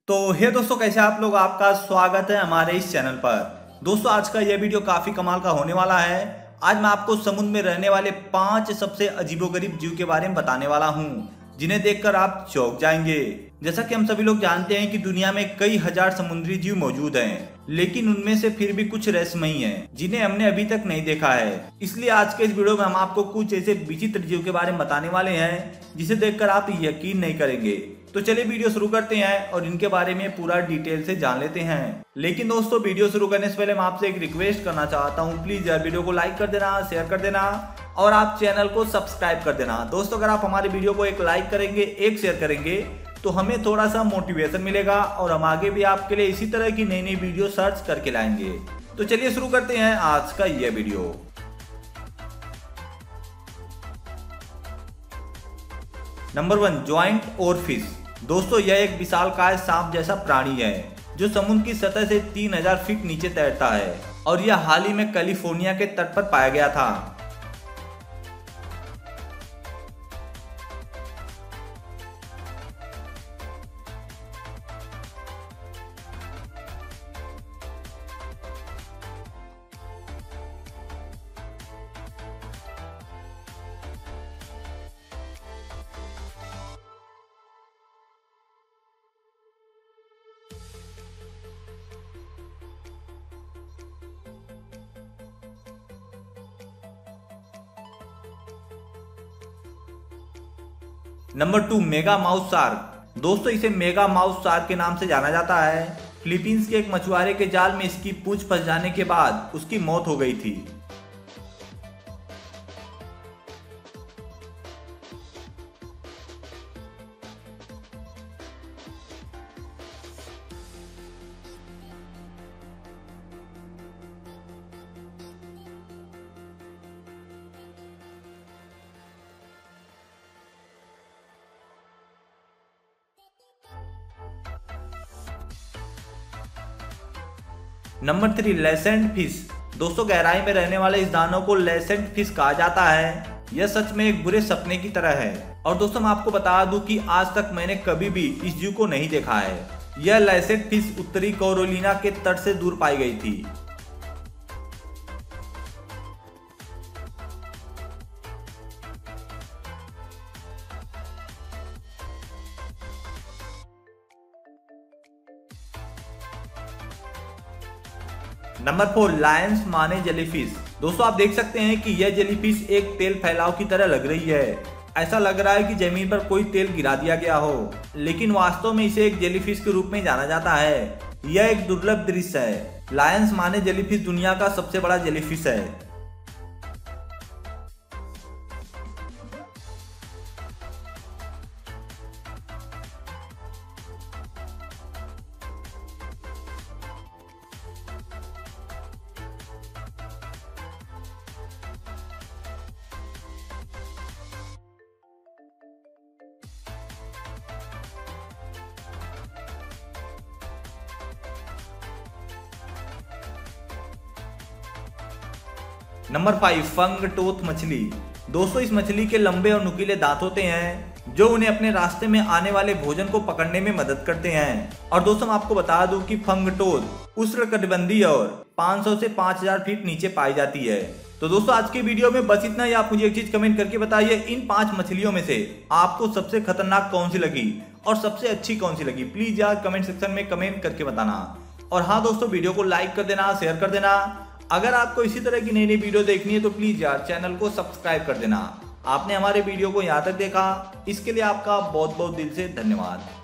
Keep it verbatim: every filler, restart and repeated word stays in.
तो हे दोस्तों, कैसे आप लोग। आपका स्वागत है हमारे इस चैनल पर। दोस्तों आज का यह वीडियो काफी कमाल का होने वाला है। आज मैं आपको समुद्र में रहने वाले पांच सबसे अजीबोगरीब जीव के बारे में बताने वाला हूं, जिन्हें देखकर आप चौंक जाएंगे। जैसा कि हम सभी लोग जानते हैं कि दुनिया में कई हजार समुद्री जीव मौजूद हैं, लेकिन उनमें से फिर भी कुछ रहस्यमयी हैं, जिन्हें हमने अभी तक नहीं देखा है। इसलिए आज के इस वीडियो में हम आपको कुछ ऐसे विचित्र जीव के बारे में बताने वाले हैं जिसे देखकर आप यकीन नहीं करेंगे। तो चलिए वीडियो शुरू करते हैं और इनके बारे में पूरा डिटेल से जान लेते हैं। लेकिन दोस्तों वीडियो शुरू करने से पहले मैं आपसे एक रिक्वेस्ट करना चाहता हूँ, प्लीज यार वीडियो को लाइक कर देना, शेयर कर देना और आप चैनल को सब्सक्राइब कर देना। दोस्तों अगर आप हमारे वीडियो को एक लाइक करेंगे, एक शेयर करेंगे तो हमें थोड़ा सा मोटिवेशन मिलेगा और हम आगे भी आपके लिए इसी तरह की नई नई वीडियो सर्च करके लाएंगे। तो चलिए शुरू करते हैं आज का यह video. Number one, giant oarfish. दोस्तों यह एक विशालकाय सांप जैसा प्राणी है जो समुद्र की सतह से तीन हज़ार फीट नीचे तैरता है और यह हाल ही में कैलिफोर्निया के तट पर पाया गया था। Number two, megamouth shark. दोस्तों इसे मेगा माउस शार्क के नाम से जाना जाता है। फिलीपींस के एक मछुआरे के जाल में इसकी पूंछ फंस जाने के बाद उसकी मौत हो गई थी। Number three, lancetfish. दोस्तों गहराई में रहने वाले इस दानव को लेसेंट फिश कहा जाता है। यह सच में एक बुरे सपने की तरह है। और दोस्तों मैं आपको बता दूं कि आज तक मैंने कभी भी इस जीव को नहीं देखा है। यह लेसेंट फिश उत्तरी कैरोलिना के तट से दूर पाई गई थी। Number four, lion's mane jellyfish. दोस्तों आप देख सकते हैं कि यह जेलीफिश एक तेल फैलाव की तरह लग रही है। ऐसा लग रहा है कि जमीन पर कोई तेल गिरा दिया गया हो, लेकिन वास्तव में इसे एक जेलीफिश के रूप में जाना जाता है। यह एक दुर्लभ दृश्य है। लायंस माने जेलीफिश दुनिया का सबसे बड़ा जेलीफिश है। नंबर फाइव, फंग टोथ मछली। दोस्तों इस मछली के लंबे और नुकीले दांत होते हैं जो उन्हें अपने रास्ते में आने वाले भोजन को पकड़ने में मदद करते हैं। और दोस्तों मैं आपको बता दूं कि फंग टोथ उष्णकटिबंधीय और पाँच सौ से पाँच हज़ार फीट नीचे पाई जाती है। तो दोस्तों आज की वीडियो में बस इतना ही। आप मुझे एक चीज कमेंट करके बताइए, इन पांच मछलियों में से आपको सबसे खतरनाक कौन सी लगी और सबसे अच्छी कौन सी लगी। प्लीज यार कमेंट सेक्शन में कमेंट करके बताना। और हाँ दोस्तों वीडियो को लाइक कर देना, शेयर कर देना। अगर आपको इसी तरह की नई नई वीडियो देखनी है तो प्लीज यार चैनल को सब्सक्राइब कर देना। आपने हमारे वीडियो को यहाँ तक देखा, इसके लिए आपका बहुत बहुत दिल से धन्यवाद।